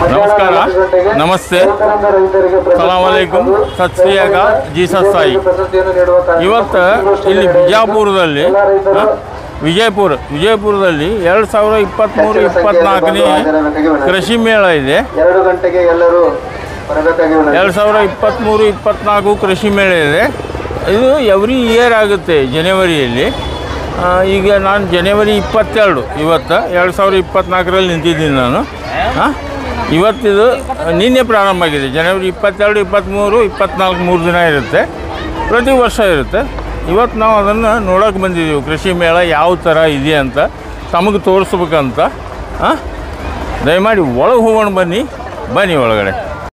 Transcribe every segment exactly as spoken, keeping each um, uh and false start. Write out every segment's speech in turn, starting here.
ನಮಸ್ಕಾರ, ನಮಸ್ತೆ, ಸಲಾಮ್ ಅಲೈಕುಮ್, ಸತ್ ಶ್ರೀ ಅಕಾಲ್, ಜೀಸಸ್ ಸಾಯಿ. ಇವತ್ತು ಇಲ್ಲಿ ಬಿಜಾಪುರದಲ್ಲಿ ವಿಜಯಪುರ ವಿಜಯಪುರದಲ್ಲಿ ಎರಡು ಸಾವಿರ ಇಪ್ಪತ್ತ್ಮೂರು ಇಪ್ಪತ್ತ್ನಾಲ್ಕನೇ ಕೃಷಿ ಮೇಳ ಇದೆ. ಎರಡು ಸಾವಿರ ಇಪ್ಪತ್ತ್ಮೂರು ಇಪ್ಪತ್ತ್ನಾಲ್ಕು ಕೃಷಿ ಮೇಳ ಇದೆ. ಇದು ಎವ್ರಿ ಇಯರ್ ಆಗುತ್ತೆ ಜನವರಿಯಲ್ಲಿ. ಈಗ ನಾನು ಜನವರಿ ಇಪ್ಪತ್ತೆರಡು ಇವತ್ತು ಎರಡು ಸಾವಿರ ಇಪ್ಪತ್ತ್ನಾಲ್ಕರಲ್ಲಿ ನಿಂತಿದ್ದೀನಿ ನಾನು. ಹಾಂ, ಇವತ್ತಿದು ನಿನ್ನೆ ಪ್ರಾರಂಭ ಆಗಿದೆ. ಜನವರಿ ಇಪ್ಪತ್ತೆರಡು ಇಪ್ಪತ್ತ್ಮೂರು ಇಪ್ಪತ್ತ್ನಾಲ್ಕು ಮೂರು ದಿನ ಇರುತ್ತೆ, ಪ್ರತಿ ವರ್ಷ ಇರುತ್ತೆ. ಇವತ್ತು ನಾವು ಅದನ್ನು ನೋಡೋಕೆ ಬಂದಿದ್ದೀವಿ. ಕೃಷಿ ಮೇಳ ಯಾವ ಥರ ಇದೆ ಅಂತ ತಮಗೆ ತೋರಿಸ್ಬೇಕಂತ. ಹಾಂ, ದಯಮಾಡಿ ಒಳಗೆ ಹೋಗೋಣ, ಬನ್ನಿ ಬನ್ನಿ ಒಳಗಡೆ.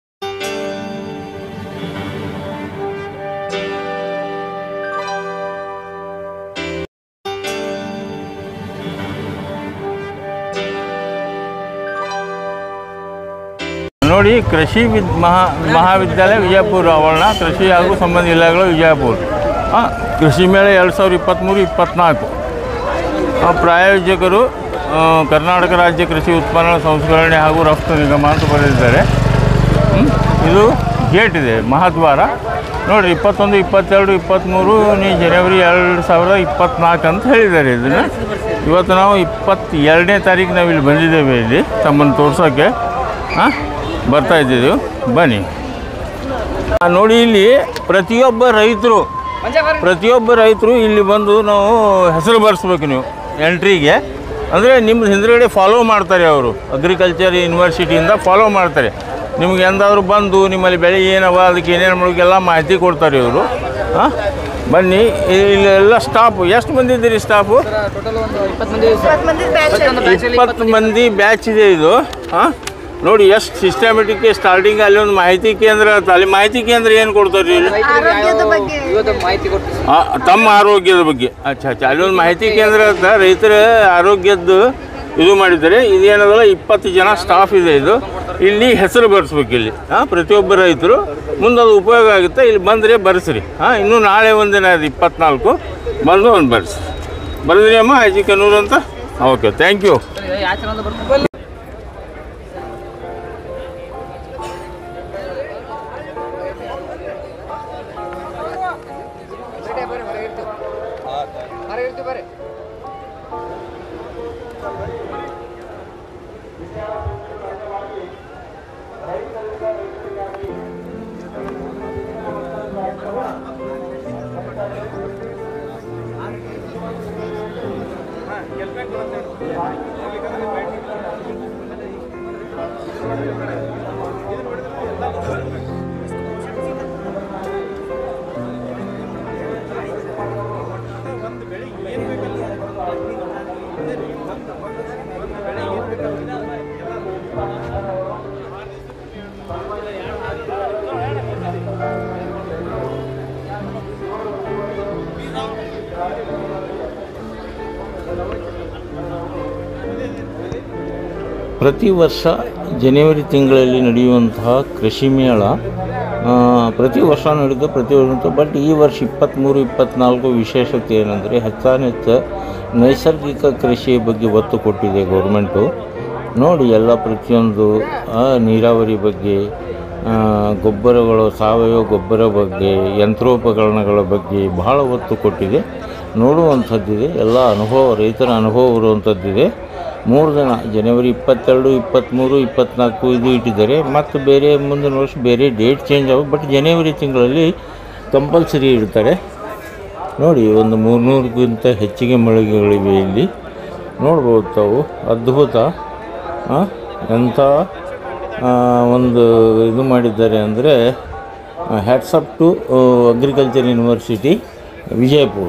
ನೋಡಿ, ಕೃಷಿ ವಿದ್ ಮಹಾ ಮಹಾವಿದ್ಯಾಲಯ ವಿಜಯಪುರ ಆವರಣ, ಕೃಷಿ ಹಾಗೂ ಸಂಬಂಧ ಇಲಾಖೆಗಳು ವಿಜಯಪುರ. ಹಾಂ, ಕೃಷಿ ಮೇಳ ಎರಡು ಸಾವಿರದ ಇಪ್ಪತ್ತ್ಮೂರು ಇಪ್ಪತ್ತ್ನಾಲ್ಕು. ಪ್ರಾಯೋಜಕರು ಕರ್ನಾಟಕ ರಾಜ್ಯ ಕೃಷಿ ಉತ್ಪನ್ನ ಸಂಸ್ಕರಣೆ ಹಾಗೂ ರಫ್ತು ನಿಗಮ ಅಂತ ಬರೆದಿದ್ದಾರೆ. ಇದು ಗೇಟ್ ಇದೆ, ಮಹಾದ್ವಾರ. ನೋಡಿರಿ, ಇಪ್ಪತ್ತೊಂದು ಇಪ್ಪತ್ತೆರಡು ಇಪ್ಪತ್ತ್ಮೂರು ನೀ ಜನವರಿ ಎರಡು ಸಾವಿರದ ಇಪ್ಪತ್ತ್ನಾಲ್ಕು ಅಂತ ಹೇಳಿದ್ದಾರೆ. ಇದನ್ನು ಇವತ್ತು ನಾವು ಇಪ್ಪತ್ತೆರಡನೇ ತಾರೀಕು ನಾವು ಇಲ್ಲಿ ಬಂದಿದ್ದೇವೆ, ಇಲ್ಲಿ ತಮ್ಮನ್ನು ತೋರ್ಸೋಕ್ಕೆ. ಹಾಂ, ಬರ್ತಾ ಇದ್ದೀವಿ, ಬನ್ನಿ. ನೋಡಿ, ಇಲ್ಲಿ ಪ್ರತಿಯೊಬ್ಬ ರೈತರು ಪ್ರತಿಯೊಬ್ಬ ರೈತರು ಇಲ್ಲಿ ಬಂದು ನಾವು ಹೆಸರು ಬರೆಸ್ಬೇಕು. ನೀವು ಎಂಟ್ರಿಗೆ ಅಂದರೆ ನಿಮ್ಮದು ಹಿಂದ್ಗಡೆ ಫಾಲೋ ಮಾಡ್ತಾರೆ ಅವರು. ಅಗ್ರಿಕಲ್ಚರ್ ಯೂನಿವರ್ಸಿಟಿಯಿಂದ ಫಾಲೋ ಮಾಡ್ತಾರೆ. ನಿಮ್ಗೆ ಎಂದಾದರೂ ಬಂದು ನಿಮ್ಮಲ್ಲಿ ಬೆಳೆ ಏನವ, ಅದಕ್ಕೆ ಏನೇನು ಮಾಡೋಕ್ಕೆಲ್ಲ ಮಾಹಿತಿ ಕೊಡ್ತಾರೆ ಇವರು. ಹಾಂ, ಬನ್ನಿ. ಇಲ್ಲೆಲ್ಲ ಸ್ಟಾಫು ಎಷ್ಟು ಮಂದಿ ಇದ್ದೀರಿ? ಸ್ಟಾಫು ಇಪ್ಪತ್ತು ಮಂದಿ ಬ್ಯಾಚ್ ಇದೆ ಇದು. ಹಾಂ, ನೋಡಿ ಎಷ್ಟು ಸಿಸ್ಟಮೆಟಿಕ್. ಸ್ಟಾರ್ಟಿಂಗ್ ಅಲ್ಲಿ ಒಂದು ಮಾಹಿತಿ ಕೇಂದ್ರ ಅಂತ, ಅಲ್ಲಿ ಮಾಹಿತಿ ಕೇಂದ್ರ ಏನು ಕೊಡ್ತಾರೆ? ತಮ್ಮ ಆರೋಗ್ಯದ ಬಗ್ಗೆ. ಅಚ್ಚಾ ಅಚ್ಚಾ ಅಲ್ಲಿ ಒಂದು ಮಾಹಿತಿ ಕೇಂದ್ರ ಅಂತ ರೈತರ ಆರೋಗ್ಯದ್ದು ಇದು ಮಾಡಿದ್ದಾರೆ. ಇದೇನದಲ್ಲ, ಇಪ್ಪತ್ತು ಜನ ಸ್ಟಾಫ್ ಇದೆ. ಇದು ಇಲ್ಲಿ ಹೆಸರು ಬರೆಸ್ಬೇಕು ಇಲ್ಲಿ. ಹಾಂ, ಪ್ರತಿಯೊಬ್ಬ ರೈತರು ಮುಂದೆ ಅದು ಉಪಯೋಗ ಆಗುತ್ತೆ. ಇಲ್ಲಿ ಬಂದರೆ ಬರೆಸ್ರಿ. ಹಾಂ, ಇನ್ನೂ ನಾಳೆ ಒಂದಿನ ಅದು ಇಪ್ಪತ್ನಾಲ್ಕು, ಬಂದು ಒಂದು ಬರೆಸಿ. ಬರೆದ್ರಿ ಅಮ್ಮ ಅಜ್ಜಿ ಕನ್ನೂರು ಅಂತ? Okay, thank you. ಪ್ರತಿ ವರ್ಷ ಜನವರಿ ತಿಂಗಳಲ್ಲಿ ನಡೆಯುವಂತಹ ಕೃಷಿ ಮೇಳ ಪ್ರತಿ ವರ್ಷ ನಡೆಯುತ್ತೆ, ಪ್ರತಿ ವರ್ಷ. ಬಟ್ ಈ ವರ್ಷ ಇಪ್ಪತ್ತ್ಮೂರು ಇಪ್ಪತ್ತ್ನಾಲ್ಕು ವಿಶೇಷತೆ ಏನಂದರೆ, ಹೆಚ್ಚಾನೆಚ್ಚು ನೈಸರ್ಗಿಕ ಕೃಷಿಯ ಬಗ್ಗೆ ಒತ್ತು ಕೊಟ್ಟಿದೆ ಗೌರ್ಮೆಂಟು. ನೋಡಿ, ಎಲ್ಲ ಪ್ರತಿಯೊಂದು ನೀರಾವರಿ ಬಗ್ಗೆ, ಗೊಬ್ಬರಗಳು, ಸಾವಯವ ಗೊಬ್ಬರ ಬಗ್ಗೆ, ಯಂತ್ರೋಪಕರಣಗಳ ಬಗ್ಗೆ ಭಾಳ ಒತ್ತು ಕೊಟ್ಟಿದೆ. ನೋಡುವಂಥದ್ದಿದೆ, ಎಲ್ಲ ಅನುಭವ, ರೈತರ ಅನುಭವ ಇರುವಂಥದ್ದಿದೆ. ಮೂರು ದಿನ ಜನವರಿ ಇಪ್ಪತ್ತೆರಡು ಇಪ್ಪತ್ತ್ಮೂರು ಇಪ್ಪತ್ತ್ನಾಲ್ಕು ಇದು ಇಟ್ಟಿದ್ದಾರೆ. ಮತ್ತು ಬೇರೆ ಮುಂದಿನ ವರ್ಷ ಬೇರೆ ಡೇಟ್ ಚೇಂಜ್ ಆಗುತ್ತೆ. ಬಟ್ ಜನವರಿ ತಿಂಗಳಲ್ಲಿ ಕಂಪಲ್ಸರಿ ಇಡ್ತಾರೆ. ನೋಡಿ, ಒಂದು ಮೂರ್ನೂರಕ್ಕಿಂತ ಹೆಚ್ಚಿಗೆ ಮಳಿಗೆಗಳಿವೆ ಇಲ್ಲಿ. ನೋಡ್ಬೋದು ತಾವು, ಅದ್ಭುತ. ಎಂಥ ಒಂದು ಇದು ಮಾಡಿದ್ದಾರೆ ಅಂದರೆ, hats up to agriculture university Vijayapura.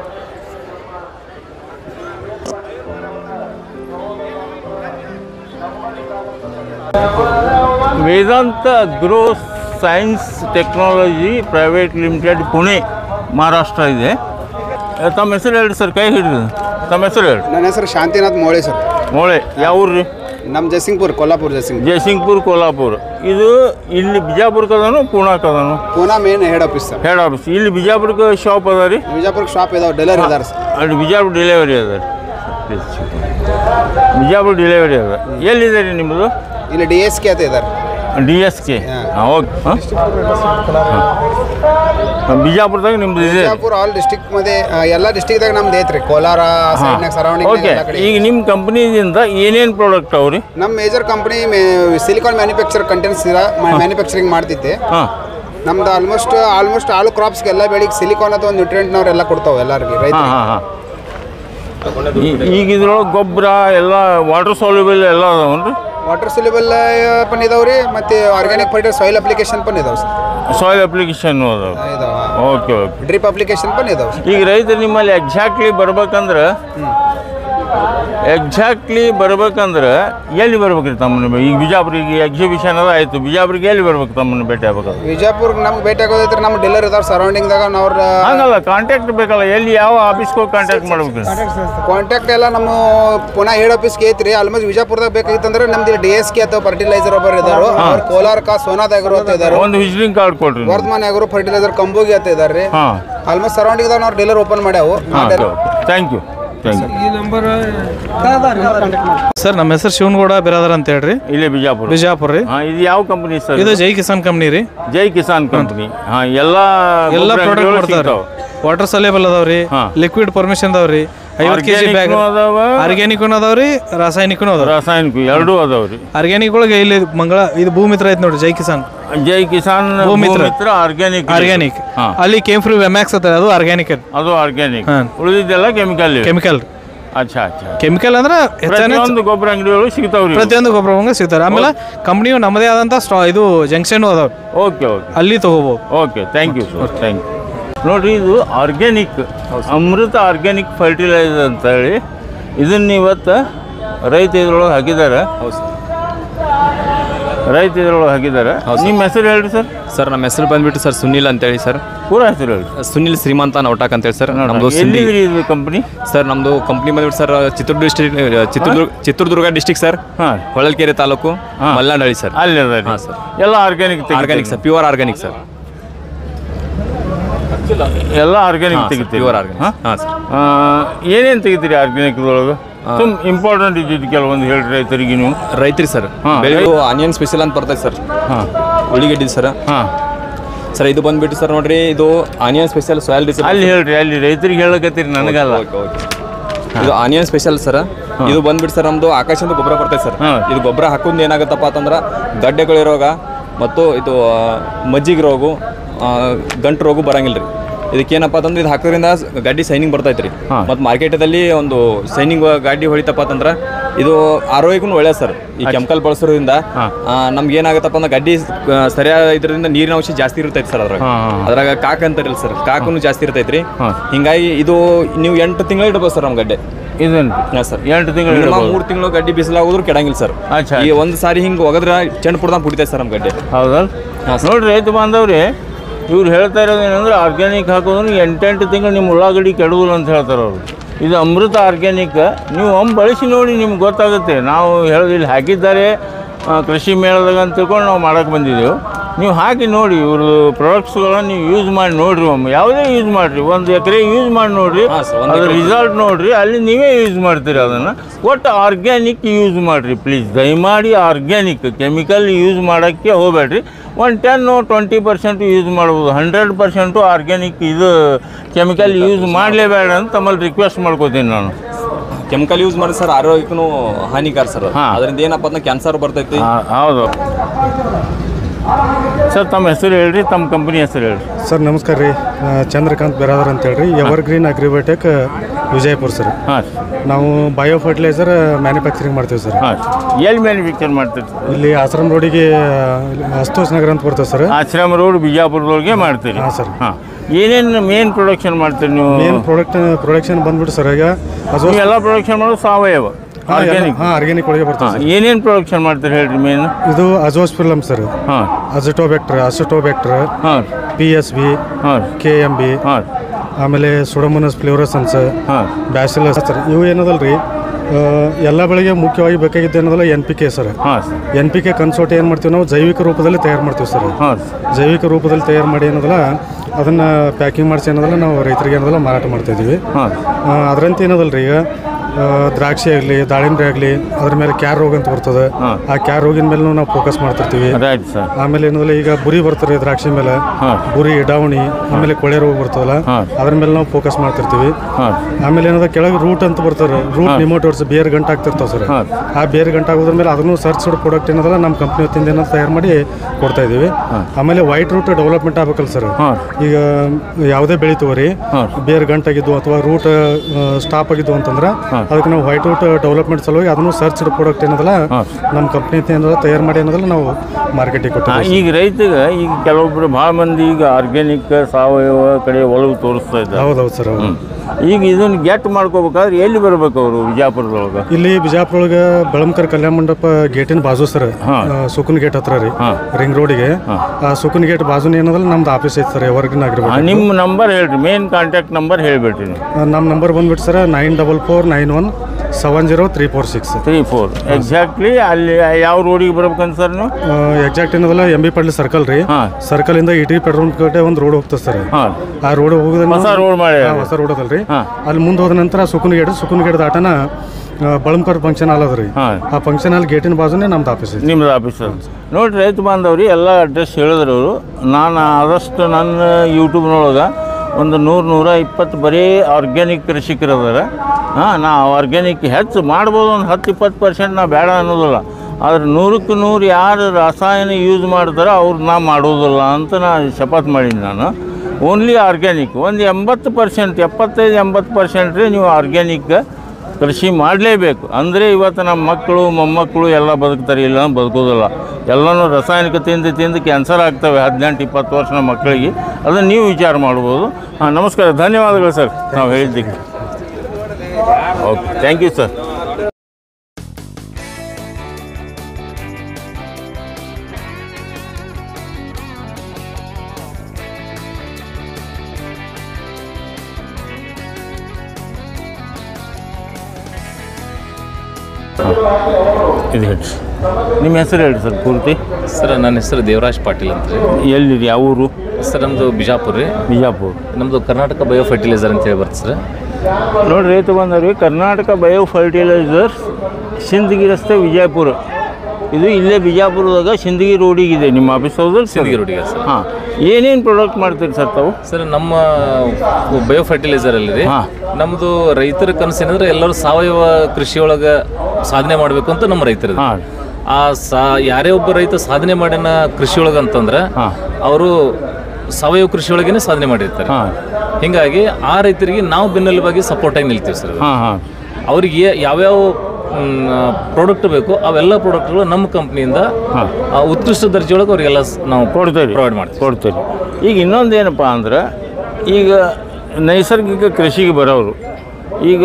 Vedanta agro science technology private limited, Pune, Maharashtra ಇದೆ. ತಮ್ಮ ಹೆಸರು ಹೇಳಿ ಸರ್, ಕೈ ಹಿಡಿದು ತಮ್ಮ ಹೆಸರು ಹೇಳಿ. ನನ್ನ ಹೆಸರು ಶಾಂತಿನಾಥ್ ಮೋಳೆ ಸರ್. ಮೋಳೆ, ಯಾವ ಊರು ರೀ? ನಮ್ಮ ಜಯಸಿಂಗ್ಪುರ್, ಕೊಲ್ಲಾಪುರ. ಜಯಸಿಂಗ್ ಜಯಸಿಂಗ್ಪುರ್ ಕೊಲ್ಲಾಪುರ. ಇದು ಇಲ್ಲಿ ಬಿಜಾಪುರಕ್ಕೆ ಅದಾನು, ಪೂನಾಕ್ಕೆ ಅದಾನು? Poona main head office sir. Head office ಇಲ್ಲಿ ಬಿಜಾಪುರಕ್ಕೆ ಶಾಪ್ ಅದ ರೀ? ಬಿಜಾಪುರಕ್ಕೆ ಶಾಪ್ ಇದಾವೆ, ಡೆಲಿವರಿ ಇದಾರೆ ಸರ್. ಅಲ್ಲಿ ಬಿಜಾಪುರ ಡೆಲಿವರಿ ಅದ ರೀ? ಬಿಜಾಪುರ ಡೆಲಿವರಿ ಅದ. ಎಲ್ಲಿದೆ ರೀ ನಿಮ್ಮದು? ಇಲ್ಲಿ ಡಿ ಎಸ್ ಕೆ ಅಂತ ಇದ್ದಾರೆ. ಡಿ ಎಸ್ ಕೆ ಹಾಂ ಓಕೆ ಹಾಂ ಬಿಜಾಪುರದಾಗ ನಿಮ್ದು ಇದೆ. ಬಿಜಾಪುರ ಆಲ್ ಡಿಸ್ಟಿಕ್ ಮಧ್ಯೆ ಎಲ್ಲ ಡಿಸ್ಟಿಕ್ದಾಗ ನಮ್ದು ಐತ್ರಿ. ಕೋಲಾರ ಸರೌಂಡಿಂಗ್. ಓಕೆ, ಈಗ ನಿಮ್ಮ ಕಂಪ್ನಿದಿಂದ ಏನೇನು ಪ್ರಾಡಕ್ಟ್ ಅವ್ರಿ? ನಮ್ಮ major company silicon manufacture contents manufacturing ಮಾಡ್ತಿದ್ದೆ. ಹಾಂ, ನಮ್ದು ಆಲ್ಮೋಸ್ಟ್ ಆಲ್ಮೋಸ್ಟ್ ಆಲು ಕ್ರಾಪ್ಸ್ಗೆ ಎಲ್ಲ ಬೆಳಿಗ್ಗೆ ಸಿಲಿಕಾನ್ ಅಥವಾ ನ್ಯೂಟ್ರಿಯೆಂಟ್ನವ್ರೆಲ್ಲ ಕೊಡ್ತಾವೆ ಎಲ್ಲರಿಗೆ ರೈತ. ಹಾಂ ಹಾಂ ಹಾಂ ಈಗ ಇದ್ರೊಳಗೆ ಗೊಬ್ಬರ ಎಲ್ಲ ವಾಟರ್ ಸಾಲ್ಯುಬಲ್ ಎಲ್ಲ ಅದಾವನ್ರಿ? ವಾಟರ್ ಸೊಲ್ಯೂಬಲ್ ಪನ್ ಇದಾವ್ರಿ, ಮತ್ತು ಆರ್ಗ್ಯಾನಿಕ್ ಫರ್ಟಿಲೈಸರ್ ಸಾಯಿಲ್ ಅಪ್ಲಿಕೇಶನ್ ಪನ್ ಇದಾವೆ ಸರ್. ಸಾಯಿಲ್ ಅಪ್ಲಿಕೇಶನ್ ಅದಾವ. ಇದಾವ. Okay okay. ಡ್ರಿಪ್ ಅಪ್ಲಿಕೇಶನ್ ಪನ್ ಇದಾವೆ. ಈಗ ರೈತರು ನಿಮ್ಮಲ್ಲಿ ಎಕ್ಸಾಕ್ಟ್ಲಿ ಬರ್ಬೇಕಂದ್ರೆ ಎಕ್ಸಾಕ್ಟ್ಲಿ ಬರ್ಬೇಕಂದ್ರೆ ಎಲ್ಲಿ ಬರ್ಬೇಕ್ರಿ ತಮ್ಮನ್ನ? ಈಗ ಬಿಜಾಪುರಿಗೆ ಎಕ್ಸಿಬಿಷನ್ ಅದ ಆಯಿತು, ಬಿಜಾಪುರಿಗೆ ಎಲ್ಲಿ ಬರ್ಬೇಕು ತಮ್ಮನ್ನ ಭೇಟಿ ಆಗ್ಬೇಕು? ಬಿಜಾಪುರ್ಗೆ ನಮ್ಗೆ ಭೇಟಿ ಆಗೋದೈತ್ರಿ. ನಮ್ಮ ಡೀಲರ್ ಇದಾವೆ ಸರೌಂಡಿಂಗ್ದಾಗ. ಅವ್ರ ಹಂಗಲ್ಲ, ಕಾಂಟ್ಯಾಕ್ಟ್ ಬೇಕಲ್ಲ, ಎಲ್ಲಿ ಯಾವ ಆಫೀಸ್ಗೆ ಹೋಗಿ ಕಾಂಟ್ಯಾಕ್ಟ್ ಮಾಡ್ಬೇಕು? ಕಾಂಟ್ಯಾಕ್ಟ್ ಎಲ್ಲ ನಮ್ಮ ಪುನಃ ಹೆಡ್ ಆಫೀಸ್ಗೆ ಐತ್ರಿ. ಆಲ್ಮೋಸ್ಟ್ ಬಿಜಾಪುರದಾಗ ಬೇಕಾಗಿತ್ತಂದ್ರೆ ನಮ್ದು ಡಿ ಎಸ್ ಕೆ ಅಥವಾ ಫರ್ಟಿಲೈಸರ್ ಒಬ್ಬರು ಇದಾರು. ಅವ್ರು ಕೋಲಾರಕ ಸೋನಾದಾಗರು ಅಂತ ಇದಾರೆ. ಒಂದು ವಿಸಿಟಿಂಗ್ ಕಾರ್ಡ್ ಕೊಡ್ರಿ. ವರ್ಧಮಾನ್ ಆಗರು ಫರ್ಟಿಲೈಸರ್ ಕಂಬೋಗಿ ಅಂತ ಇದಾರೆ. ಹಾಂ, ಆಲ್ಮೋಸ್ಟ್ ಸರೌಂಡಿಂಗ್ದಾಗ ನಾವು ಡೀಲರ್ ಓಪನ್ ಮಾಡ್ಯಾವು. Thank you thank you. Sir ನಮ್ಮ ಹೆಸರು ಶಿವನಗೌಡ ಬಿರಾದರ್ ಅಂತ ಹೇಳ್ರಿ. ಇಲ್ಲೇ ಬಿಜಾಪುರ. ಬಿಜಾಪುರ ರೀ. ಹಾಂ, ಇದು ಯಾವ ಕಂಪ್ನಿ ಸರ್? ಇದು ಜೈ ಕಿಸಾನ್ ಕಂಪ್ನಿ ರೀ. ಜೈ ಕಿಸಾನ್ ಕಂಪ್ನಿ. ಹಾಂ, ಎಲ್ಲ ಎಲ್ಲ ಪ್ರಾಡಕ್ಟ್ ಕೊಡ್ತಾವ್ರಿ. ವಾಟರ್ ಸಲೇಬಲ್ ಅದಾವ್ರಿ, ಲಿಕ್ವಿಡ್ ಪರ್ಮಿಷನ್ ಅದಾವ್ರಿ, ಐವತ್ತು ಕೆಜಿ ಬ್ಯಾಗ್ ಆರ್ಗ್ಯಾನಿಕ್ ಅದಾವ್ರಿ, ರಾಸಾಯನಿಕ ಅದಾವ. ರಾಸಾಯನಿಕ ಎರಡೂ ಅದಾವ್ರಿ. ಆರ್ಗ್ಯಾನಿಕ್ ಒಳಗೆ ಇಲ್ಲಿ ಮಂಗಳ ಇದು ಭೂಮಿತ್ರ ಐತೆ ನೋಡ್ರಿ, ಜೈ ಕಿಸಾನ್. ಜೈ ಕಿಸಾನ್ ಭೂಮಿತ್ರ ಆರ್ಗ್ಯಾನಿಕ್. ಆರ್ಗ್ಯಾನಿಕ್ ಅಲ್ಲಿ ಕೇಮ್ ಫ್ರೀ ವೆಮ್ಯಾಕ್ಸ್ ಅದ, ಅದು ಆರ್ಗ್ಯಾನಿಕ್. ಅದು ಆರ್ಗ್ಯಾನಿಕ್. ಉಳಿದಿದ್ದೆಲ್ಲ ಕೆಮಿಕಲ್. ಕೆಮಿಕಲ್ ಅಚ್ಚಾ ಅಚ್ಚಾ ಕೆಮಿಕಲ್ ಅಂದ್ರೆ ಪ್ರತಿಯೊಂದು ಗೊಬ್ಬರ ಅಂಗಡಿಗಳು ಸಿಗ್ತಾವ್ರಿ. ಪ್ರತಿಯೊಂದು ಗೊಬ್ಬರ ಹಂಗೆ ಸಿಗ್ತಾರೆ. ಆಮೇಲೆ ಕಂಪ್ನಿಯು ನಮ್ಮದೇ ಆದಂಥ ಸ್ಟಾ ಇದು ಜಂಕ್ಷನ್ ಅದಾವ್ರಿ. ಓಕೆ ಓಕೆ, ಅಲ್ಲಿ ತಗೋಬೋದು. Okay, thank you sir, thank you. ನೋಡಿರಿ, ಇದು ಆರ್ಗ್ಯಾನಿಕ್ ಅಮೃತ ಆರ್ಗ್ಯಾನಿಕ್ ಫರ್ಟಿಲೈಸರ್ ಅಂತೇಳಿ ಇದನ್ನ ಇವತ್ತು ರೈತ ಇದ್ರೊಳಗೆ ಹಾಕಿದ್ದಾರೆ. ರೈತ ಇದ್ರೊಳಗೆ ಹಾಕಿದ್ದಾರೆ. ನಿಮ್ಮ ಹೆಸರು ಹೇಳ್ರಿ ಸರ್. ಸರ್ ನಮ್ಮ ಹೆಸರು ಬಂದ್ಬಿಟ್ಟು ಸರ್ ಸುನಿಲ್ ಅಂತೇಳಿ ಸರ್. ಪೂರ ಹೆಸರು ಹೇಳಿ. ಸುನಿಲ್ ಶ್ರೀಮಂತ ನೌಟಾಕ್ ಅಂತೇಳಿ ಸರ್. ನಮ್ಮದು ಇದು ಕಂಪ್ನಿ ಸರ್. ನಮ್ಮದು ಕಂಪ್ನಿ ಬಂದ್ಬಿಟ್ಟು sir Chitradurga district Chitradurga Chitradurga district sir. ಹಾಂ, ಹೊಳಲ್ಕೆರೆ ತಾಲೂಕು, ಮಲ್ನಾಡಹಳ್ಳಿ ಸರ್. ಅಲ್ಲಿ ಅದ. ಹಾಂ ಸರ್, ಎಲ್ಲ organic organic sir, pure organic sir. ಎಲ್ಲ ಆರ್ಗ್ಯಾನಿಕ್ ತೆಗಿತೀವಿ, ಪ್ಯೂರ್ ಆರ್ಗ್ಯಾನಿಕ್. ಹಾಂ ಸರ್. ಏನೇನು ತೆಗಿತೀರಿ ಆರ್ಗ್ಯಾನಿಕ್ದೊಳಗೆ? ತುಂಬ ಇಂಪಾರ್ಟೆಂಟ್ ಇದ್ದಿದ್ದು ಕೆಲವೊಂದು ಹೇಳ್ರಿ ರೈತರಿಗೆ. ನೀವು ರೈತರಿ ಸರ್. ಬೆಳೆದು ಆನಿಯನ್ ಸ್ಪೆಷಲ್ ಅಂತ ಬರ್ತೈತೆ ಸರ್. ಹಾಂ, ಉಳ್ಳಿಗಡ್ಡಿ ಸರ್. ಹಾಂ ಸರ್, ಇದು ಬಂದ್ಬಿಟ್ಟು ಸರ್ ನೋಡ್ರಿ, ಇದು ಆನಿಯನ್ ಸ್ಪೆಷಲ್ ಸಾಯಿಲ್ ರಿಸರ್ವ್. ಅಲ್ಲಿ ಹೇಳ್ರಿ, ಅಲ್ಲಿ ರೈತರಿಗೆ ಹೇಳಕತ್ತೀರಿ, ನನಗಲ್ಲ. ಇದು ಆನಿಯನ್ ಸ್ಪೆಷಲ್ ಸರ್. ಇದು ಬಂದ್ಬಿಟ್ಟು ಸರ್ ನಮ್ಮದು ಆಕಾಶದಿಂದ ಗೊಬ್ಬರ ಬರ್ತೈತೆ ಸರ್. ಇದು ಗೊಬ್ಬರ ಹಾಕೋದು ಏನಾಗುತ್ತಪ್ಪ ಅಂತಂದ್ರೆ ಗಡ್ಡೆಗಳು ರೋಗ ಮತ್ತು ಇದು ಮಜ್ಜಿಗೆ ರೋಗ, ಗಂಟು ರೋಗ ಬರಂಗಿಲ್ಲ ರೀ. ಇದಕ್ಕೇನಪ್ಪ ಅಂತಂದ್ರೆ ಇದು ಹಾಕೋದ್ರಿಂದ ಗಾಡಿ ಸೈನಿಂಗ್ ಬರ್ತೈತೆ ರೀ. ಮತ್ತು ಮಾರ್ಕೆಟದಲ್ಲಿ ಒಂದು ಸೈನಿಂಗ್ ಗಾಡಿ ಹೊಳಿತಪ್ಪ ಅಂತಂದ್ರೆ ಇದು ಆರೋಗ್ಯಕ್ಕೂ ಒಳ್ಳೆ ಸರ್. ಈ ಕೆಮಿಕಲ್ ಬಳಸೋದ್ರಿಂದ ನಮ್ಗೆ ಏನಾಗುತ್ತಪ್ಪ ಅಂದ್ರೆ ಗಡ್ಡಿ ಸರಿಯಾದ ಇದರಿಂದ ನೀರಿನ ಅಂಶ ಜಾಸ್ತಿ ಇರ್ತೈತೆ ಸರ್. ಅದ್ರಾಗ ಅದ್ರಾಗ ಕಾಕ ಅಂತಾರಿಲ್ಲ ಸರ್, ಕಾಕನು ಜಾಸ್ತಿ ಇರ್ತೈತೆ ರೀ. ಹಿಂಗಾಗಿ ಇದು ನೀವು ಎಂಟು ತಿಂಗಳು ಇಡ್ಬೋದು ಸರ್ ನಮ್ಮ ಗಡ್ಡೆ. ಇದನ್ನು ಸರ್ ಎಂಟು ತಿಂಗಳು ಮೂರು ತಿಂಗಳು ಗಡ್ಡಿ ಬಿಸಿಲಾಗೋದ್ರು ಕೆಡಂಗಿಲ್ಲ ಸರ್. ಈ ಒಂದು ಸಾರಿ ಹಿಂಗೆ ಒಗದ್ರೆ ಚೆಂಡು ಪುಡ್ದಂಗೆ ಕುಡಿತೈತೆ ಸರ್ ನಮ್ಮ ಗಡ್ಡೆ. ಹೌದಾ ನೋಡ್ರಿ ರೈತ ಬಾಂಧವ್ರಿ, ಇವ್ರು ಹೇಳ್ತಾ ಇರೋದು ಏನಂದ್ರೆ ಆರ್ಗ್ಯಾನಿಕ್ ಹಾಕೋದ್ರೆ ಎಂಟೆಂಟು ತಿಂಗಳು ನಿಮ್ಮ ಉಳ್ಳಾಗಡ್ಡಿ ಕೆಡೋದಿಲ್ಲ ಅಂತ ಹೇಳ್ತಾರೆ ಅವರು. ಇದು ಅಮೃತ ಆರ್ಗ್ಯಾನಿಕ್. ನೀವು ಒಮ್ಮೆ ಬಳಸಿ ನೋಡಿ, ನಿಮ್ಗೆ ಗೊತ್ತಾಗುತ್ತೆ. ನಾವು ಹೇಳೋದು ಇಲ್ಲಿ ಹಾಕಿದ್ದಾರೆ ಕೃಷಿ ಮೇಳದಾಗ ಅಂತ ತಿಳ್ಕೊಂಡು ನಾವು ಮಾಡೋಕ್ಕೆ ಬಂದಿದ್ದೆವು. ನೀವು ಹಾಕಿ ನೋಡಿ, ಇವ್ರದ್ದು ಪ್ರಾಡಕ್ಟ್ಸ್ಗಳನ್ನ ನೀವು ಯೂಸ್ ಮಾಡಿ ನೋಡಿರಿ. ಒಮ್ಮೆ ಯಾವುದೇ ಯೂಸ್ ಮಾಡಿರಿ, ಒಂದು ಎಕರೆ ಯೂಸ್ ಮಾಡಿ ನೋಡಿರಿ, ಅದ್ರ ರಿಸಲ್ಟ್ ನೋಡಿರಿ, ಅಲ್ಲಿ ನೀವೇ ಯೂಸ್ ಮಾಡ್ತೀರಿ ಅದನ್ನು. ಒಟ್ಟು ಆರ್ಗ್ಯಾನಿಕ್ ಯೂಸ್ ಮಾಡಿರಿ ಪ್ಲೀಸ್, ದಯಮಾಡಿ. ಆರ್ಗ್ಯಾನಿಕ್ ಕೆಮಿಕಲ್ ಯೂಸ್ ಮಾಡೋಕ್ಕೆ ಹೋಗಬೇಡ್ರಿ. ಒಂದು ಟೆನ್ನು ಟ್ವೆಂಟಿ ಪರ್ಸೆಂಟು ಯೂಸ್ ಮಾಡ್ಬೋದು. ಹಂಡ್ರೆಡ್ ಪರ್ಸೆಂಟು ಆರ್ಗ್ಯಾನಿಕ್ ಇದು ಕೆಮಿಕಲ್ ಯೂಸ್ ಮಾಡಲೇಬೇಡ ಅಂತ ತಮ್ಮಲ್ಲಿ ರಿಕ್ವೆಸ್ಟ್ ಮಾಡ್ಕೋತೀನಿ ನಾನು. ಕೆಮಿಕಲ್ ಯೂಸ್ ಮಾಡಿ ಸರ್ ಆರೋಗ್ಯಕ್ಕೂ ಹಾನಿಕಾರ ಸರ್. ಅದರಿಂದ ಏನಪ್ಪ ಅಂದ್ರೆ ಕ್ಯಾನ್ಸರ್ ಬರ್ತೈತಿ. ಹೌದು ಸರ್. ತಮ್ಮ ಹೆಸರು ಹೇಳ್ರಿ, ತಮ್ಮ ಕಂಪ್ನಿ ಹೆಸರು ಹೇಳ್ರಿ. ಸರ್ ನಮಸ್ಕಾರ ರೀ, ಚಂದ್ರಕಾಂತ್ ಬೆರಾದರ್ ಅಂತ ಹೇಳ್ರಿ, evergreen agribiotech Vijayapura sir. ಹಾಂ, ನಾವು ಬಯೋ ಫರ್ಟಿಲೈಸರ್ ಮ್ಯಾನುಫ್ಯಾಕ್ಚರಿಂಗ್ ಮಾಡ್ತೀವಿ ಸರ್. ಹಾಂ, ಎಲ್ಲಿ ಮ್ಯಾನುಫ್ಯಾಕ್ಚರ್ ಮಾಡ್ತೀವಿ? ಇಲ್ಲಿ ಆಶ್ರಮ ರೋಡಿಗೆ ಅಸ್ತೋಷ್ ನಗರ ಅಂತ ಬರ್ತದೆ ಸರ್. ಆಶ್ರಮ ರೋಡ್ ಬಿಜಾಪುರದೊಳಗೆ ಮಾಡ್ತೀರಿ? ಹಾಂ ಸರ್. ಹಾಂ, ಏನೇನು ಮೇನ್ ಪ್ರೊಡಕ್ಷನ್ ಮಾಡ್ತೀರಿ ನೀವು? ಮೇನ್ ಪ್ರಾಡಕ್ಟ್ ಪ್ರೊಡಕ್ಷನ್ ಬಂದ್ಬಿಟ್ಟು ಸರ್ ಈಗ ಅದು ಎಲ್ಲ ಪ್ರೊಡಕ್ಷನ್ ಮಾಡೋದು ಸಾವಯವ ಆರ್ಗ್ಯಾನಿಕ್. ಹಾಂ, ಆರ್ಗ್ಯಾನಿಕ್ ಒಳಗೆ ಬರ್ತದೆ. ಏನೇನು ಪ್ರೊಡಕ್ಷನ್ ಮಾಡ್ತೀರಿ ಹೇಳ್ರಿ ಮೇನ್? ಇದು ಅಜೋಸ್ಪಿರಲಮ್ ಸರ್. ಹಾಂ, ಅಜಿಟೋಬ್ಯಾಕ್ಟರ್, ಅಸಿಟೋಬ್ಯಾಕ್ಟರ್, ಹಾಂ, ಪಿ ಎಸ್ ಬಿ, ಹಾಂ, ಕೆ ಎಮ್ ಬಿ, ಹಾಂ, ಆಮೇಲೆ ಸುಡಮನಸ್ ಫ್ಲೋರಸನ್ಸ್, ಹಾಂ, ಬ್ಯಾಸಿಲಸ್ ಸರ್. ಇವು ಏನದಲ್ರಿ ಎಲ್ಲ ಬೆಳೆಗೆ ಮುಖ್ಯವಾಗಿ ಬೇಕಾಗಿದ್ದು ಏನದಲ್ಲ ಎನ್ ಪಿ ಕೆ ಸರ್. ಹಾಂ, ಎನ್ ಪಿ ಕೆ ಕನ್ಸೋಟ್ ಏನು ಮಾಡ್ತೀವಿ ನಾವು ಜೈವಿಕ ರೂಪದಲ್ಲಿ ತಯಾರು ಮಾಡ್ತೀವಿ ಸರ್. ಹಾಂ, ಜೈವಿಕ ರೂಪದಲ್ಲಿ ತಯಾರು ಮಾಡಿ ಏನದಲ್ಲ ಅದನ್ನು ಪ್ಯಾಕಿಂಗ್ ಮಾಡಿಸಿ ಏನದಲ್ಲ ನಾವು ರೈತರಿಗೆ ಏನದಲ್ಲ ಮಾರಾಟ ಮಾಡ್ತಾಯಿದ್ದೀವಿ. ಹಾಂ, ಅದರಂತೆ ಏನದಲ್ಲ ರೀ ಈಗ ದ್ರಾಕ್ಷಿ ಆಗಲಿ ದಾಳಿಂಬೆ ಆಗಲಿ ಅದ್ರ ಮೇಲೆ ಕ್ಯಾರ್ ರೋಗ ಅಂತ ಬರ್ತದೆ. ಆ ಕ್ಯಾರ್ ರೋಗಿನ ಮೇಲೆ ನಾವು ಫೋಕಸ್ ಮಾಡ್ತಿರ್ತೀವಿ. ಆಮೇಲೆ ಏನಂದ್ರೆ ಈಗ ಬುರಿ ಬರ್ತಾರೆ ದ್ರಾಕ್ಷಿ ಮೇಲೆ, ಬುರಿ ಡಾವಣಿ, ಆಮೇಲೆ ಕೊಳೆ ರೋಗ ಬರ್ತದಲ್ಲ ಅದ್ರ ಮೇಲೆ ನಾವು ಫೋಕಸ್ ಮಾಡ್ತಿರ್ತೀವಿ. ಆಮೇಲೆ ಏನದ ಕೆಳಗೆ ರೂಟ್ ಅಂತ ಬರ್ತಾರೆ, ರೂಟ್ ನಿಮೋಟೋಡ್ಸ್ ಬೇರೆ ಗಂಟೆ ಆಗ್ತಿರ್ತಾವೆ ಸರ್. ಆ ಬೇರೆ ಗಂಟೆ ಆಗೋದ್ರ ಮೇಲೆ ಅದನ್ನು ಸರ್ಚ್ ಪ್ರಾಡಕ್ಟ್ ಏನದಲ್ಲ ನಮ್ಮ ಕಂಪ್ನಿ ಹೊತ್ತಿಂದ ಏನೋ ತಯಾರು ಮಾಡಿ ಕೊಡ್ತಾ ಇದೀವಿ. ಆಮೇಲೆ ವೈಟ್ ರೂಟ್ ಡೆವಲಪ್ಮೆಂಟ್ ಆಗ್ಬೇಕಲ್ಲ ಸರ್. ಈಗ ಯಾವುದೇ ಬೆಳಿತೀವಿ ಬೇರೆ ಗಂಟಾಗಿದ್ದು ಅಥವಾ ರೂಟ್ ಸ್ಟಾಪ್ ಆಗಿದ್ದು ಅಂತಂದ್ರೆ ಅದಕ್ಕೆ ನಾವು ವೈಟ್ ರೂಟ್ ಡೆವಲಪ್ಮೆಂಟ್ ಸಲುವಾಗಿ ಅದನ್ನು ಸರ್ಚ್ ಪ್ರಾಡಕ್ಟ್ ಏನದಲ್ಲ ನಮ್ಮ ಕಂಪ್ನಿ ಏನದಲ್ಲ ತಯಾರು ಮಾಡಿ ಏನದಲ್ಲ ನಾವು ಮಾರ್ಕೆಟಿಗೆ ಕೊಡ್ತೀವಿ. ಈಗ ರೈತಗೆ ಈಗ ಕೆಲವೊಬ್ರು ಭಾಳ ಮಂದಿ ಈಗ ಆರ್ಗ್ಯಾನಿಕ್ ಸಾವಯವ ಕಡೆ ಒಳಗೆ ತೋರಿಸ್ತಾ ಇದ್ದಾರೆ. ಹೌದೌದು ಸರ್. ಈಗ ಇದನ್ನು ಗೆಟ್ ಮಾಡ್ಕೋಬೇಕಾದ್ರೆ ಎಲ್ಲಿ ಬರ್ಬೇಕು ಅವರು ವಿಜಯಪುರದೊಳಗೆ? ಇಲ್ಲಿ ಬಿಜಾಪುರೊಳಗೆ ಬೆಳಂಕರ್ ಕಲ್ಯಾಣ ಮಂಟಪ ಗೇಟಿನ ಬಾಜು ಸರ್, ಸುಕುನ್ ಗೇಟ್ ಹತ್ರ ರೀ, ರಿಂಗ್ ರೋಡಿಗೆ. ಆ ಸುಕುನ್ ಗೇಟ್ ಬಾಜುನ ಏನದಲ್ಲ ನಮ್ದು ಆಫೀಸ್ ಐತೆ ಸರ್, ವರ್ಗನ ಆಗಿರ್ಬೇಕು. ನಿಮ್ಮ ನಂಬರ್ ಹೇಳ್ರಿ, ಮೇನ್ ಕಾಂಟ್ಯಾಕ್ಟ್ ನಂಬರ್ ಹೇಳ್ಬಿಟ್ರಿ. ನಮ್ಮ ನಂಬರ್ ಬಂದ್ಬಿಟ್ಟು sir nine double four nine one seven zero three four six three four exactly. ಅಲ್ಲಿ ಯಾವ ರೋಡಿಗೆ ಬರ್ಬೇಕಂತ ಸರ್ ನೀವು? ಎಕ್ಸಾಕ್ಟ್ ಏನದಲ್ಲ ಎಂ ಬಿ ಪಾಟೀಲ್ ಸರ್ಕಲ್ ರೀ, ಸರ್ಕಲ್ ಇಂದ ಇಟಿ ಪೆಟ್ರೋಲ್ ಕಡೆ ಒಂದು ರೋಡ್ ಹೋಗ್ತದೆ ಸರ್. ಆ ರೋಡ್ ಹೋಗೋದ ಹೊಸ ರೋಡ್ ಮಾಡಿ ಹೊಸ ರೋಡ್ ಅದಲ್ರಿ. ಅಲ್ಲಿ ಮುಂದೆ ಹೋದ ನಂತರ ಸುಕುನ್ ಗೇಟ್ ಸುಕುನ್ ಗೇಟ್ ದಾಟನ ಬಳಂಕರ್ ಫಂಕ್ಷನ್ ಹಾಲ್ ಅದ ರೀ. ಆ ಫಂಕ್ಷನ್ ಹಾಲ್ ಗೇಟಿನ ಬಾಜುನೇ ನಮ್ದು ಆಫೀಸ್ ಇದೆ. ನಿಮ್ದು ಆಫೀಸ್ ನೋಡಿರಿ ರೈತ ಬಾಂಧವ್ರಿ, ಎಲ್ಲ ಅಡ್ರೆಸ್ ಹೇಳಿದ್ರು ಅವರು. ನಾನು ಆದಷ್ಟು ನನ್ನ ಯೂಟ್ಯೂಬ್ನೊಳಗೆ ಒಂದು ನೂರು ನೂರ ಇಪ್ಪತ್ತು ಬರೀ ಆರ್ಗ್ಯಾನಿಕ್ ಕೃಷಿಕರು ಅದಾರ. ಹಾಂ, ನಾ ಆರ್ಗ್ಯಾನಿಕ್ ಹೆಚ್ಚು ಮಾಡ್ಬೋದು, ಒಂದು ಹತ್ತು ಇಪ್ಪತ್ತು ಪರ್ಸೆಂಟ್ ನಾ ಬೇಡ ಅನ್ನೋದಿಲ್ಲ. ಆದ್ರೆ ನೂರಕ್ಕೆ ನೂರು ಯಾರು ರಾಸಾಯನ ಯೂಸ್ ಮಾಡ್ತಾರೋ ಅವ್ರು ನಾ ಮಾಡೋದಿಲ್ಲ ಅಂತ ನಾ ಶಪಥ ಮಾಡೀನಿ ನಾನು. ಓನ್ಲಿ ಆರ್ಗ್ಯಾನಿಕ್ ಒಂದು ಎಂಬತ್ತು ಪರ್ಸೆಂಟ್ ಎಪ್ಪತ್ತೈದು ಎಂಬತ್ತು ಪರ್ಸೆಂಟ್ ರೀ ನೀವು ಆರ್ಗ್ಯಾನಿಕ್ ಕೃಷಿ ಮಾಡಲೇಬೇಕು. ಅಂದರೆ ಇವತ್ತು ನಮ್ಮ ಮಕ್ಕಳು ಮೊಮ್ಮಕ್ಕಳು ಎಲ್ಲ ಬದುಕ್ತಾರೆ, ಇಲ್ಲ ಬದುಕೋದಿಲ್ಲ. ಎಲ್ಲನೂ ರಾಸಾಯನಿಕ ತಿಂದು ತಿಂದು ಕ್ಯಾನ್ಸರ್ ಆಗ್ತವೆ ಹದಿನೆಂಟು ಇಪ್ಪತ್ತು ವರ್ಷದ ಮಕ್ಕಳಿಗೆ. ಅದನ್ನು ನೀವು ವಿಚಾರ ಮಾಡ್ಬೋದು. ಹಾಂ, ನಮಸ್ಕಾರ, ಧನ್ಯವಾದಗಳು ಸರ್ ನಾವು ಹೇಳಿದ್ದಕ್ಕೆ. Okay, thank you sir. ಇದು ಹೇಳಿ, ನಿಮ್ಮ ಹೆಸರು ಹೇಳಿ ಸರ್ ಪೂರ್ತಿ. ಸರ್ ನನ್ನ ಹೆಸರು ದೇವರಾಜ್ ಪಾಟೀಲ್ ಅಂತ ರೀ. ಎಲ್ಲಿರಿ, ಯಾವ ಊರು? ಸರ್ ನಮ್ಮದು ಬಿಜಾಪುರ ರೀ. ಬಿಜಾಪುರ. ನಮ್ಮದು ಕರ್ನಾಟಕ ಬಯೋ ಫರ್ಟಿಲೈಸರ್ ಅಂತ ಹೇಳಿ ಬರ್ತದೆ ಸರ್. ನೋಡಿ ರೈತ ಬಂದವ್ರಿ, ಕರ್ನಾಟಕ ಬಯೋ ಫರ್ಟಿಲೈಸರ್ಸ್ ಸಿಂದಗಿ ರಸ್ತೆ ವಿಜಯಪುರ. ಇದು ಇಲ್ಲೇ ಬಿಜಾಪುರದಾಗ ಸಿಂದಗಿ ರೋಡಿಗಿದೆ ನಿಮ್ಮ ಆಫೀಸ್ ಹೌದು? ಸಿಂದಗಿ ರೋಡಿಗೆ ಸರ್. ಹಾಂ, ಏನೇನು ಪ್ರಾಡಕ್ಟ್ ಮಾಡ್ತೀರಿ ಸರ್ ತಾವು? ಸರ್ ನಮ್ಮ ಬಯೋ ಫರ್ಟಿಲೈಸರಲ್ಲಿ ರೀ ನಮ್ಮದು ರೈತರ ಕನಸು ಏನಂದ್ರೆ ಎಲ್ಲರೂ ಸಾವಯವ ಕೃಷಿಯೊಳಗೆ ಸಾಧನೆ ಮಾಡಬೇಕು ಅಂತ ನಮ್ಮ ರೈತರದು. ಆ ಸಾ ಯಾರೇ ಒಬ್ಬ ರೈತ ಸಾಧನೆ ಮಾಡ್ಯಾನ ಕೃಷಿಯೊಳಗೆ ಅಂತಂದ್ರೆ ಅವರು ಸಾವಯವ ಕೃಷಿಯೊಳಗೇನೆ ಸಾಧನೆ ಮಾಡಿರ್ತಾರೆ. ಹೀಗಾಗಿ ಆ ರೈತರಿಗೆ ನಾವು ಬೆನ್ನೆಲುಬಾಗಿ ಸಪೋರ್ಟಾಗಿ ನಿಲ್ತೀವಿ ಸರ್. ಅವ್ರಿಗೆ ಯಾವ್ಯಾವ ಪ್ರಾಡಕ್ಟ್ ಬೇಕು ಅವೆಲ್ಲ ಪ್ರಾಡಕ್ಟ್ಗಳು ನಮ್ಮ ಕಂಪ್ನಿಯಿಂದ ಉತ್ಕೃಷ್ಟ ದರ್ಜೆಯೊಳಗೆ ಅವರಿಗೆಲ್ಲ ನಾವು ಕೊಡ್ತೇವೆ ಪ್ರೊವೈಡ್ ಮಾಡ್ತೀವಿ ಕೊಡ್ತೇವೆ ಈಗ ಇನ್ನೊಂದು ಏನಪ್ಪ ಅಂದ್ರೆ, ಈಗ ನೈಸರ್ಗಿಕ ಕೃಷಿಗೆ ಬರೋರು ಈಗ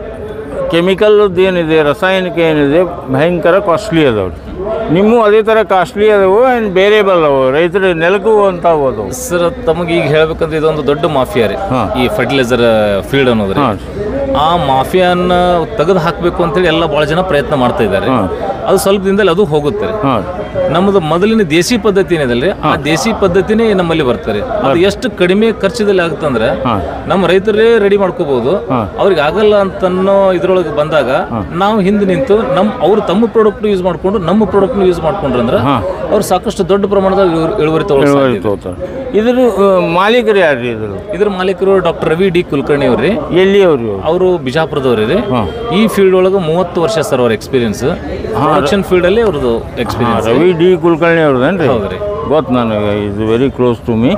ಕೆಮಿಕಲ್ದು ಏನಿದೆ, ರಾಸಾಯನಿಕ ಏನಿದೆ, ಭಯಂಕರ ಕಾಸ್ಟ್ಲಿ ಅದಾವ್ರಿ. ನಿಮ್ಮ ಅದೇ ಥರ ಕಾಸ್ಟ್ಲಿ ಅದಾವು ಏನು ಬೇರೆ ಬಲ್ಲವು ರೈತರು ನೆಲಕ್ಕೂ ಅಂತ ಅದಾವು ಸರ್? ತಮಗೆ ಈಗ ಹೇಳ್ಬೇಕಂದ್ರೆ ಇದೊಂದು ದೊಡ್ಡ ಮಾಫಿಯಾ ರೀ ಈ ಫರ್ಟಿಲೈಸರ್ ಫೀಲ್ಡ್ ಅನ್ನೋದ್ರಿ. ಆ ಮಾಫಿಯಾನ ತೆಗೆದು ಹಾಕಬೇಕು ಅಂತೇಳಿ ಎಲ್ಲ ಭಾಳ ಜನ ಪ್ರಯತ್ನ ಮಾಡ್ತಾ ಇದ್ದಾರೆ. ಅದು ಸ್ವಲ್ಪ ದಿನದಲ್ಲಿ ಅದು ಹೋಗುತ್ತೆ. ನಮ್ಮದು ಮೊದಲಿನ ದೇಸಿ ಪದ್ಧತಿ ಏನಿದೆ ಆ ದೇಸಿ ಪದ್ಧತಿನೇ ನಮ್ಮಲ್ಲಿ ಬರ್ತಾರೆ. ಅದು ಎಷ್ಟು ಕಡಿಮೆ ಖರ್ಚದಲ್ಲಿ ಆಗುತ್ತಂದ್ರೆ ನಮ್ಮ ರೈತರೇ ರೆಡಿ ಮಾಡ್ಕೋಬಹುದು. ಅವ್ರಿಗೆ ಆಗಲ್ಲ ಅಂತನ್ನೋ ಇದ್ರೊಳಗೆ ಬಂದಾಗ ನಾವು ಹಿಂದೆ ನಿಂತು ನಮ್ಮ ಅವ್ರು ತಮ್ಮ ಪ್ರಾಡಕ್ಟ್ ಯೂಸ್ ಮಾಡ್ಕೊಂಡು ನಮ್ಮ ಪ್ರಾಡಕ್ಟ್ ಯೂಸ್ ಮಾಡ್ಕೊಂಡ್ರೆ ಅಂದ್ರೆ ಅವ್ರು ಸಾಕಷ್ಟು ದೊಡ್ಡ ಪ್ರಮಾಣದ ಇಳುವರಿ ತಗೊಳ್ತಾರೆ. ಇದ್ರ ಮಾಲೀಕರು ಯಾರು? ಇದ್ರ ಇದ್ರ ಮಾಲೀಕರು ಡಾಕ್ಟರ್ ರವಿ ಡಿ ಕುಲಕರ್ಣಿ ಅವ್ರಿ. ಎಲ್ಲಿ ಅವರು? ಅವರು ಬಿಜಾಪುರದವ್ರಿ ರೀ. ಈ ಫೀಲ್ಡ್ ಒಳಗೆ ಮೂವತ್ತು ವರ್ಷ ಸರ್ ಅವ್ರ ಎಕ್ಸ್ಪೀರಿಯನ್ಸ್. ಪ್ರೊಡಕ್ಷನ್ ಫೀಲ್ಡ್ ಅಲ್ಲಿ ಅವ್ರದ್ದು ಎಕ್ಸ್ಪೀರಿಯನ್ಸ್. ರವಿ ಡಿ ಕುಲಕರ್ಣಿ ಅವ್ರದ್ದೇನ್ರಿ? ಹೌದ್ರಿ, ಗೊತ್ತು ನನಗೆ. ಇದು ವೆರಿ ಕ್ಲೋಸ್ ಟು ಮೀ.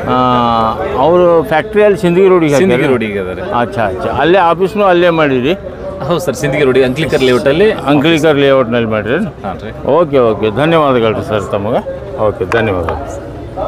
ಅವರು ಫ್ಯಾಕ್ಟ್ರಿಯಲ್ಲಿ ಸಿಂದಗಿ ರೋಡಿಗೆ ಸಿಂದಗಿ ರೋಡಿಗೆ ಅದಾರೆ. ಅಚ್ಚಾ ಅಚ್ಚಾ ಅಲ್ಲೇ ಆಫೀಸ್ನು ಅಲ್ಲೇ ಮಾಡಿರಿ? ಹೌದು ಸರ್, ಸಿಂದಗಿ ರೋಡಿ ಅಂಕ್ಲಿಕರ್ ಲೇಔಟಲ್ಲಿ. ಅಂಕ್ಲಿಕರ್ ಲೇಔಟ್ನಲ್ಲಿ ಮಾಡಿರಿ? ಹಾಂ ರೀ. ಓಕೆ ಓಕೆ, ಧನ್ಯವಾದಗಳು ರೀ ಸರ್ ತಮಗೆ. ಓಕೆ, ಧನ್ಯವಾದಗಳು.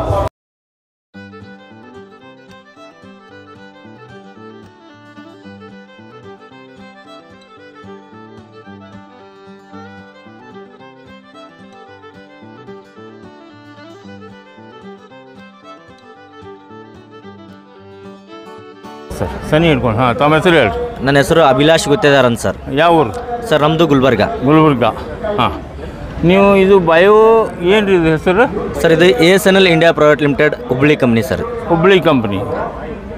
ಸರ್ ಸನಿ ಹಿಡ್ಕೊಂಡು. ಹಾಂ, ತಮ್ಮ ಹೆಸರು ಹೇಳ್ರಿ. ನನ್ನ ಹೆಸರು ಅಭಿಲಾಷ್ ಗುತ್ತೇದಾರ್ ಅಂತ ಸರ್. ಯಾವ ಊರು ಸರ್? ನಮ್ಮದು ಗುಲ್ಬರ್ಗ. ಗುಲ್ಬರ್ಗ. ಹಾಂ, ನೀವು ಇದು ಬಯೋ ಏನು ರೀ ಇದು ಹೆಸರು? ಸರ್ ಇದು A S N L India private limited Hubballi company sir. Hubballi company.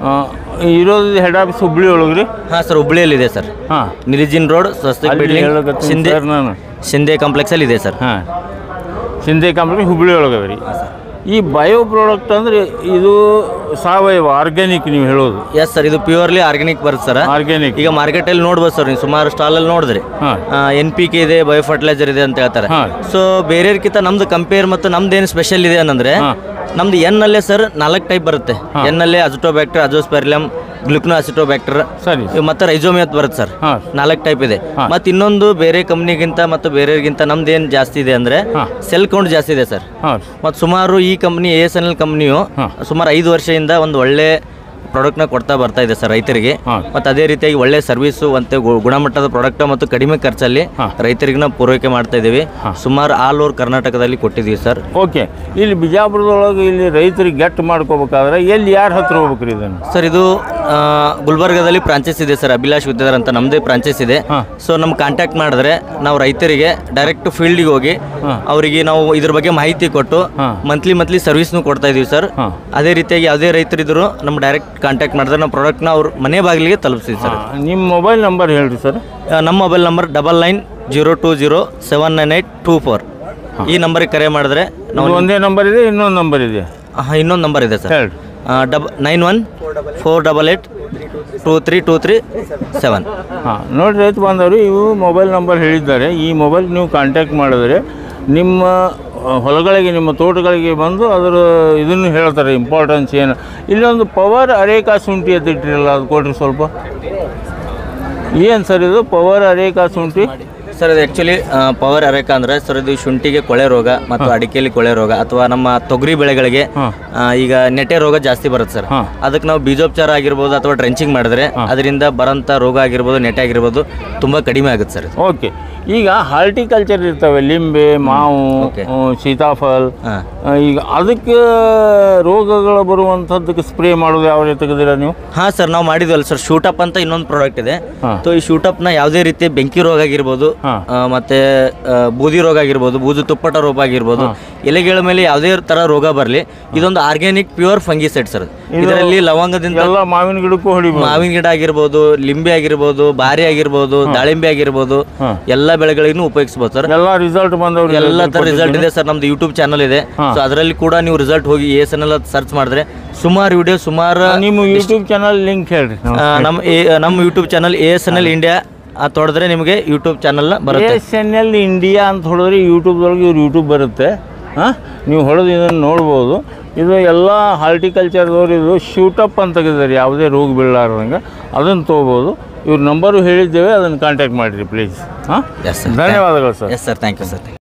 ಇರೋದು ಹೆಡ್ ಆಫೀಸ್ ಹುಬ್ಳಿ ಒಳಗೆ ರೀ? ಹಾಂ ಸರ್, ಹುಬ್ಳಿಯಲ್ಲಿದೆ ಸರ್. ಹಾಂ, ನಿರಿಜಿನ್ ರೋಡ್, ಸ್ವಸ್ತಿಕ್ ಬಿಲ್ಡಿಂಗ್, ಶಿಂದೆ ನಾನು ಶಿಂದೆ ಕಾಂಪ್ಲೆಕ್ಸಲ್ಲಿ ಇದೆ ಸರ್. ಹಾಂ, ಶಿಂದೆ ಕಾಂಪ್ಲೆಕ್ಸ್ ಹುಬ್ಳಿ ಒಳಗೆ ರೀ. ಈ ಬಯೋ ಪ್ರಾಡಕ್ಟ್ ಅಂದರೆ ಇದು ಸಾವಯವ ಆರ್ಗ್ಯಾನಿಕ್ ನೀವು ಹೇಳೋದು? ಎಸ್ ಸರ್, ಇದು ಪ್ಯೂರ್ಲಿ ಆರ್ಗ್ಯಾನಿಕ್ ಬರುತ್ತೆ ಸರ್. ಆರ್ಗ್ಯಾನಿಕ್ ಈಗ ಮಾರ್ಕೆಟಲ್ಲಿ ನೋಡ್ಬೋದು ಸರ್, ನೀವು ಸುಮಾರು ಸ್ಟಾಲಲ್ಲಿ ನೋಡಿದ್ರಿ ಎನ್ ಪಿ ಕೆ ಇದೆ, ಬಯೋ ಫರ್ಟಿಲೈಸರ್ ಇದೆ ಅಂತ ಹೇಳ್ತಾರೆ. ಸೊ ಬೇರೆಯವ್ರಕ್ಕಿಂತ ನಮ್ದು ಕಂಪೇರ್ ಮತ್ತು ನಮ್ದು ಏನು ಸ್ಪೆಷಲ್ ಇದೆ ಅನ್ನಂದ್ರೆ ನಮ್ದು ಎನ್ನಲ್ಲೇ ಸರ್ ನಾಲ್ಕು ಟೈಪ್ ಬರುತ್ತೆ. ಎನ್ನಲ್ಲೇ ಅಜಿಟೋಬ್ಯಾಕ್ಟರ್, ಅಜೋಸ್ಪೆರಿಲಮ್, ಗ್ಲುಕ್ನೋ ಅಸಿಟೋಬ್ಯಾಕ್ಟರ್ ಸರಿ ಮತ್ತೆ ರೈಜೋಮಿಯತ್ ಬರುತ್ತೆ ಸರ್. ನಾಲ್ಕು ಟೈಪ್ ಇದೆ. ಮತ್ತೆ ಇನ್ನೊಂದು ಬೇರೆ ಕಂಪ್ನಿಗಿಂತ ಮತ್ತು ಬೇರೆಯವ್ರಿಗಿಂತ ನಮ್ದು ಏನು ಜಾಸ್ತಿ ಇದೆ ಅಂದ್ರೆ ಸೆಲ್ ಕೌಂಟ್ ಜಾಸ್ತಿ ಇದೆ ಸರ್. ಮತ್ತು ಸುಮಾರು ಈ company A S N L ಕಂಪ್ನಿಯು ಸುಮಾರು ಐದು ವರ್ಷದಿಂದ ಒಂದು ಒಳ್ಳೆ ಪ್ರಾಡಕ್ಟ್ನ ಕೊಡ್ತಾ ಬರ್ತಾ ಇದೆ ಸರ್ ರೈತರಿಗೆ. ಮತ್ತು ಅದೇ ರೀತಿಯಾಗಿ ಒಳ್ಳೆ ಸರ್ವಿಸು ಮತ್ತು ಗುಣಮಟ್ಟದ ಪ್ರಾಡಕ್ಟ್ ಮತ್ತು ಕಡಿಮೆ ಖರ್ಚಲ್ಲಿ ರೈತರಿಗೆ ನಾವು ಪೂರೈಕೆ ಮಾಡ್ತಾ ಇದ್ದೀವಿ. ಸುಮಾರು ಆಲ್ ಓವರ್ ಕರ್ನಾಟಕದಲ್ಲಿ ಕೊಟ್ಟಿದ್ದೀವಿ ಸರ್. ಓಕೆ, ಇಲ್ಲಿ ಬಿಜಾಪುರದೊಳಗೆ ಇಲ್ಲಿ ರೈತರಿಗೆ ಗೆಟ್ ಮಾಡ್ಕೋಬೇಕಾದ್ರೆ ಎಲ್ಲಿ ಯಾರ ಹತ್ರ ಹೋಗ್ಬೇಕ್ರಿ ಇದನ್ನು? ಸರ್ ಇದು ಗುಲ್ಬರ್ಗದಲ್ಲಿ ಫ್ರಾಂಚೈಸ್ ಇದೆ ಸರ್, ಅಭಿಲಾಷ್ ಗುತ್ತೇದಾರ್ ಅಂತ ನಮ್ಮದೇ ಫ್ರಾಂಚೈಸ್ ಇದೆ. ಸೊ ನಮ್ಗೆ ಕಾಂಟ್ಯಾಕ್ಟ್ ಮಾಡಿದ್ರೆ ನಾವು ರೈತರಿಗೆ ಡೈರೆಕ್ಟ್ ಫೀಲ್ಡಿಗೆ ಹೋಗಿ ಅವರಿಗೆ ನಾವು ಇದ್ರ ಬಗ್ಗೆ ಮಾಹಿತಿ ಕೊಟ್ಟು ಮಂತ್ಲಿ ಮಂತ್ಲಿ ಸರ್ವಿಸ್ನು ಕೊಡ್ತಾ ಇದೀವಿ ಸರ್. ಅದೇ ರೀತಿಯಾಗಿ ಯಾವುದೇ ರೈತರಿದ್ರು ನಮ್ಮ ಡೈರೆಕ್ಟ್ ಕಾಂಟ್ಯಾಕ್ಟ್ ಮಾಡಿದ್ರೆ ನಾವು ಪ್ರಾಡಕ್ಟ್ನ ಅವ್ರ ಮನೆ ಬಾಗಿಲಿಗೆ ತಲುಪಿಸ್ತೀವಿ ಸರ್. ನಿಮ್ಮ ಮೊಬೈಲ್ ನಂಬರ್ ಹೇಳ್ರಿ ಸರ್. ನಮ್ಮ mobile number double nine zero two zero seven nine eight two four. ಈ ನಂಬರಿಗೆ ಕರೆ ಮಾಡಿದ್ರೆ ನಾವು ಒಂದೇ ನಂಬರ್ ಇದೆ, ಇನ್ನೊಂದು ನಂಬರ್ ಇದೆ? ಹಾಂ, ಇನ್ನೊಂದು ನಂಬರ್ ಇದೆ ಸರ್. ಹೇಳಿ. Double nine one four double eight two three two three seven. ಹಾಂ, ನೋಡಿ ರೈತ ಬಾಂಧವರು, ಇವು ಮೊಬೈಲ್ ನಂಬರ್ ಹೇಳಿದ್ದಾರೆ. ಈ ಮೊಬೈಲ್ ನೀವು ಕಾಂಟ್ಯಾಕ್ಟ್ ಮಾಡಿದ್ರೆ ನಿಮ್ಮ ಹೊಲಗಳಿಗೆ, ನಿಮ್ಮ ತೋಟಗಳಿಗೆ ಬಂದು ಅದರ ಇದನ್ನು ಹೇಳ್ತಾರೆ, ಇಂಪಾರ್ಟೆನ್ಸ್ ಏನು. ಇಲ್ಲೊಂದು ಪವರ್ ಅರೇಕಾ ಶುಂಠಿ ಅಂತ ಇಟ್ಟಿರಲ್ಲ, ಅದು ಕೊಡ್ರಿ ಸ್ವಲ್ಪ. ಏನು ಸರ್ ಇದು ಪವರ್ ಅರೇಕಾ ಶುಂಠಿ? ಸರ್ ಇದು ಆ್ಯಕ್ಚುಲಿ ಪವರ್ ಅರೇಕಾ ಅಂದರೆ ಸರ್ ಇದು ಶುಂಠಿಗೆ ಕೊಳೆ ರೋಗ ಮತ್ತು ಅಡಿಕೆಯಲ್ಲಿ ಕೊಳೆ ರೋಗ ಅಥವಾ ನಮ್ಮ ತೊಗರಿ ಬೆಳೆಗಳಿಗೆ ಈಗ ನೆಟೆ ರೋಗ ಜಾಸ್ತಿ ಬರುತ್ತೆ ಸರ್. ಅದಕ್ಕೆ ನಾವು ಬೀಜೋಪಚಾರ ಆಗಿರ್ಬೋದು ಅಥವಾ ಡ್ರೆಂಚಿಂಗ್ ಮಾಡಿದ್ರೆ ಅದರಿಂದ ಬರೋಂಥ ರೋಗ ಆಗಿರ್ಬೋದು, ನೆಟೆ ಆಗಿರ್ಬೋದು ತುಂಬ ಕಡಿಮೆ ಆಗುತ್ತೆ ಸರ್. ಓಕೆ, ಈಗ ಹಾರ್ಟಿಕಲ್ಚರ್ ಇರ್ತವೆ, ಲಿಂಬೆ, ಮಾವು, ಸೀತಾಫಲ್, ಈಗ ಅದಕ್ಕೆ ರೋಗಗಳು ಬರುವಂಥದ್ದಕ್ಕೆ ಸ್ಪ್ರೇ ಮಾಡೋದು ಯಾವ ರೀತಿ ತೆಗೆದಿರ ನೀವು? ಹಾಂ ಸರ್, ನಾವು ಮಾಡಿದ್ವಲ್ಲ ಸರ್, ಶೂಟಪ್ ಅಂತ ಇನ್ನೊಂದು ಪ್ರಾಡಕ್ಟ್ ಇದೆ. ಸೊ ಈ ಶೂಟಪ್ನ ಯಾವುದೇ ರೀತಿ ಬೆಂಕಿ ರೋಗ ಆಗಿರ್ಬೋದು, ಮತ್ತೆ ಬೂದಿ ರೋಗ ಆಗಿರ್ಬೋದು, ಬೂದು ತುಪ್ಪಟ ರೋಗ ಆಗಿರ್ಬೋದು, ಎಲೆಗಳ ಮೇಲೆ ಯಾವುದೇ ಥರ ರೋಗ ಬರಲಿ, ಇದೊಂದು ಆರ್ಗ್ಯಾನಿಕ್ ಪ್ಯೂರ್ ಫಂಗಿಸೈಡ್ ಸರ್. ಇದರಲ್ಲಿ ಲವಂಗದಿಂದ ಮಾವಿನ ಗಿಡಕ್ಕೂ ಹೊಡಿಬೋದು, ಮಾವಿನ ಗಿಡ ಆಗಿರ್ಬೋದು, ಲಿಂಬೆ ಆಗಿರ್ಬೋದು, ಬಾರಿ ಆಗಿರ್ಬೋದು, ದಾಳಿಂಬೆ ಆಗಿರ್ಬೋದು, ಎಲ್ಲ ಬೆಳೆಗಳಿಗೂ ಉಪಯೋಗಿಸಬಹುದು ಸರ್. ಎಲ್ಲ ರಿಸಲ್ಟ್ ಬಂದವರು, ಎಲ್ಲ ತರ ರಿಸಲ್ಟ್ ಇದೆ ಸರ್. ನಮ್ದು ಯೂಟ್ಯೂಬ್ ಚಾನಲ್ ಇದೆ, ಸೊ ಅದರಲ್ಲಿ ಕೂಡ ನೀವು ರಿಸಲ್ಟ್ ಹೋಗಿ A S N L search ಮಾಡಿದ್ರೆ ಸುಮಾರು ವಿಡಿಯೋ, ಸುಮಾರು ನಿಮ್ಮ ಯೂಟ್ಯೂಬ್ ಚಾನಲ್ ಲಿಂಕ್ ಹೇಳ್ರಿ. ನಮ್ಮ ನಮ್ಮ YouTube channel A S N L India ಅಂತ ಹೊಡೆದ್ರೆ ನಿಮಗೆ ಯೂಟ್ಯೂಬ್ ಚಾನಲ್ ಬರುತ್ತೆ. A S N L India ಅಂತ ಹೊಡೆದ್ರೆ ಯೂಟ್ಯೂಬ್ದೊಳಗೆ ಇವ್ರು ಯೂಟ್ಯೂಬ್ ಬರುತ್ತೆ. ಹಾಂ, ನೀವು ಹೊಡೆದು ಇದನ್ನು ನೋಡ್ಬೋದು. ಇದು ಎಲ್ಲ ಹಾರ್ಟಿಕಲ್ಚರ್ದವ್ರು ಇದು ಶೂಟಪ್ ಅಂತ ತೆಗೆದಿದ್ದಾರೆ, ಯಾವುದೇ ರೋಗ ಬೀಳಲಾರ್ದಂಗೆ ಅದನ್ನು ತೊಗೋಬೋದು. ಇವ್ರ ನಂಬರು ಹೇಳಿದ್ದೇವೆ, ಅದನ್ನು ಕಾಂಟ್ಯಾಕ್ಟ್ ಮಾಡಿರಿ ಪ್ಲೀಸ್. ಹಾಂ, ಎಸ್ ಸರ್, ಧನ್ಯವಾದಗಳು sir. Yes sir, thank you sir.